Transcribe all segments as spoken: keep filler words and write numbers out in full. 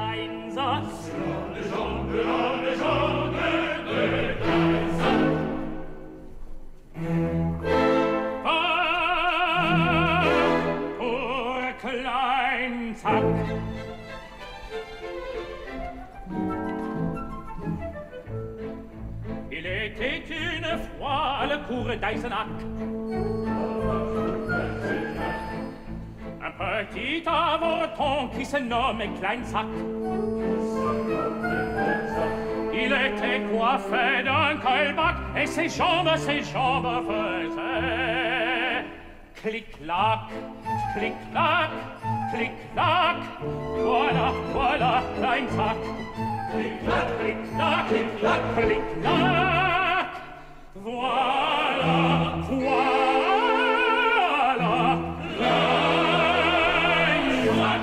kleinen Satz. Schande, Schande, Schande, Schande, de kleinen Satz. Ah, pour klein Sack. Il était une fois le cours d'Eisenach. Un petit avorton qui se nommait Kleinsack. Il était coiffé d'un colbac et ses jambes, ses jambes faisaient clic-clac, clic-clac, clic-clac. Voilà, voilà, Kleinsack. Clic-clac, clic-clac, clic-clac, clic-clac. Voilà, voilà, Kleinsack.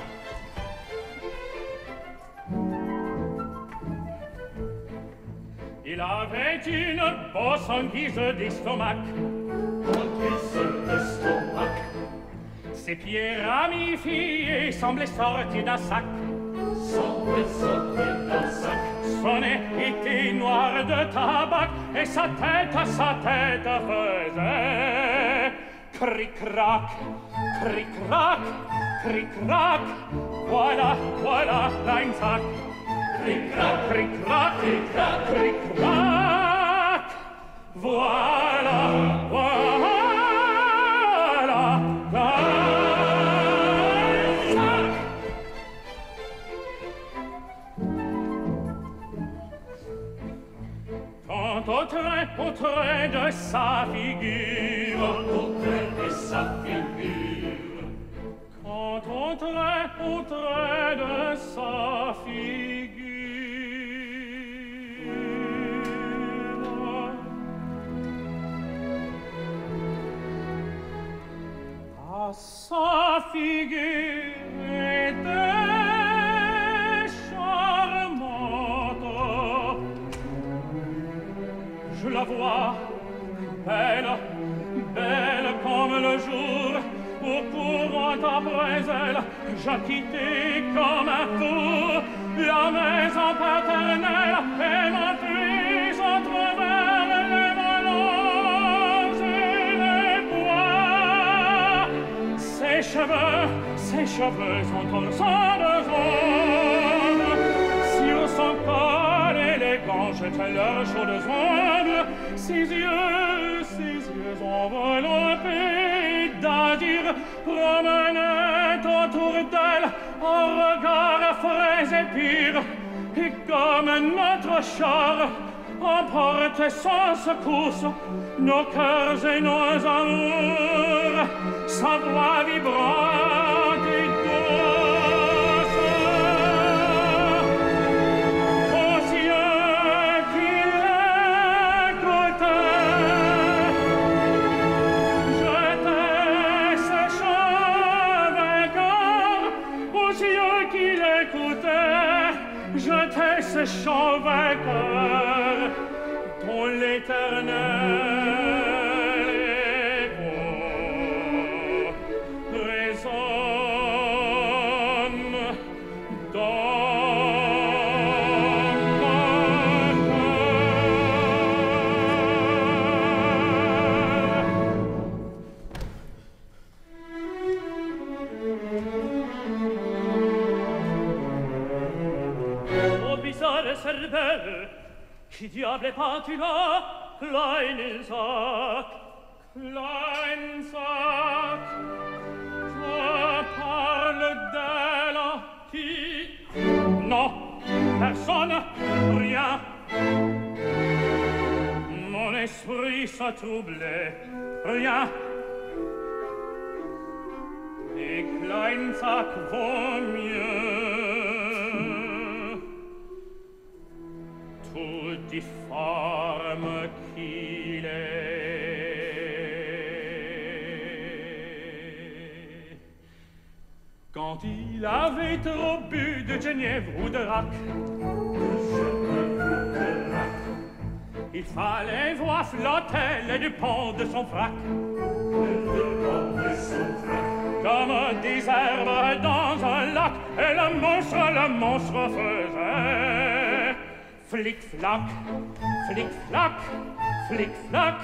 Il avait une bosse en guise d'estomac. En guise d'estomac. Ses pieds ramifiés semblaient sortir d'un sac. Semblaient sortir d'un sac. Son nez était noir de tabac et sa tête, sa tête faisait cric-crac, cric-crac, cric-crac. Voilà, voilà, Kleinsack. Cric-crac, cric-crac, cric-crac, cric-crac. Voilà, voilà, Kleinsack. Quant au trait, au trait de sa figure, Quant au trait de sa figure, quant au trait, au trait de sa figure, à sa figure était charmante. Je la vois belle, belle comme le jour, au courant après elle, j'acquittais comme un fou la maison paternelle et m'enfuis entre vers les vallons et les bois. Ses cheveux, ses cheveux sont en sang de jaune, sur son corps élégant jetaient leurs chaudes ongles, ses yeux, ses yeux enveloppés d'azur promenaient autour d'elle un regard frais et pur, et comme notre char emportait sans secousse nos cœurs et nos amours, sa voix vibrante et douce. Aux yeux qui l'écoutaient, jetait ses cheveux vainqueurs. Aux yeux qui l'écoutaient, jetait ses chants vainqueurs, dont l'éternel écho résonne dans mon cœur. Ô bizarre cervelle, qui diable es-tu là, Kleinsack, Kleinsack? Je parle d'elle qui... Non, personne, rien. Mon esprit s'est troublé, rien. Et Kleinsack vaut mieux. Tout difforme qu'il est. Quand il avait trop bu de Genièvre ou de Rac, il fallait voir flotter les deux ponts de son frac, comme des herbes dans un lac, et le monstre le monstre faisait. Flic-flac, flic-flac, flic-flac,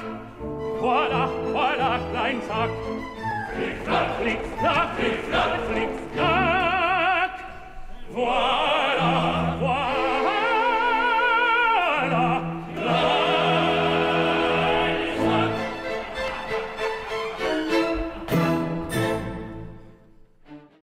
voilà, voilà, klein Sack. Flic-flac, flic-flac, flic-flac, flic-flac.